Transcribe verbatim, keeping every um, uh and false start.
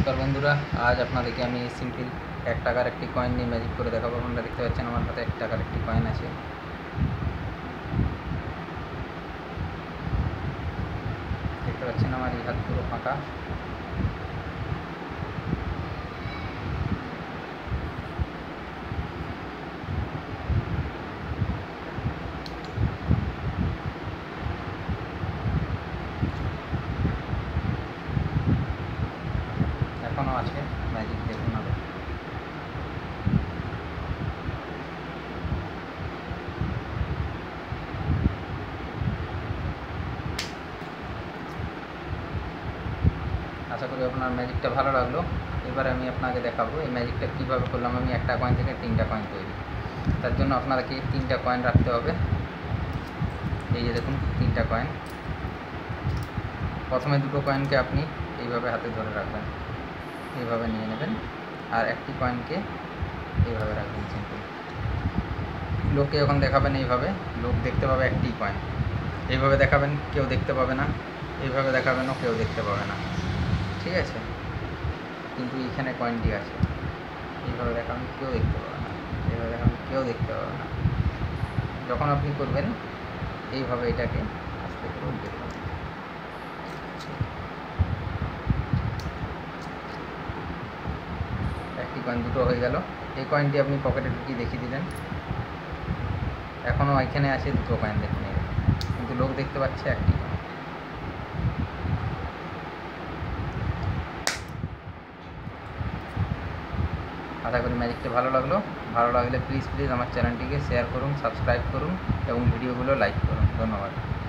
নমস্কার বন্ধুরা, আজ আপনাদেরকে আমি সিম্পল এক টাকার একটি কয়েন নিয়ে ম্যাজিক করে দেখাবো। আপনারা দেখতে পাচ্ছেন আমার হাতে এক টাকার একটি কয়েন আছে। দেখতে পাচ্ছেন আমার এই হাত পুরো ফাঁকা। এখনও আছে ম্যাজিক, দেখুন আরো। আশা করি আপনার ম্যাজিকটা ভালো লাগলো। এবারে আমি আপনাকে দেখাবো এই ম্যাজিকটা কীভাবে করলাম আমি একটা কয়েন থেকে তিনটা কয়েন তৈরি। তার জন্য আপনাদেরকে তিনটা কয়েন রাখতে হবে। এই যে দেখুন তিনটা কয়েন। প্রথমে দুটো কয়েনকে আপনি এইভাবে হাতে ধরে রাখবেন, এইভাবে নিয়ে নেবেন, আর একটি কয়েনকে এইভাবে রাখবেন সিম্পল। লোককে যখন দেখাবেন এইভাবে, লোক দেখতে পাবে একটি কয়েন। এইভাবে দেখাবেন, কেউ দেখতে পাবে না। এইভাবে দেখাবেনও কেউ দেখতে পাবে না, ঠিক আছে? কিন্তু এইখানে কয়েনটি আছে। এইভাবে দেখাবেন, কেউ দেখতে পাবে না। এইভাবে দেখাবেন, কেউ দেখতে পাবে না। যখন আপনি করবেন এইভাবে এটাকে আস্তে করে উল্টে দেবেন। একটি কয়েন দুটো হয়ে গেল। এই কয়েনটি আপনি পকেটে ঢুকিয়ে দেখিয়ে দিলেন। এখনও এখানে আছে দুটো কয়েন, দেখুন, কিন্তু লোক দেখতে পাচ্ছে একটি কয়েন। আশা করি ম্যাজিকটা ভালো লাগলো। ভালো লাগলে প্লিজ প্লিজ আমার চ্যানেলটিকে শেয়ার করুন, সাবস্ক্রাইব করুন এবং ভিডিওগুলো লাইক করুন। ধন্যবাদ।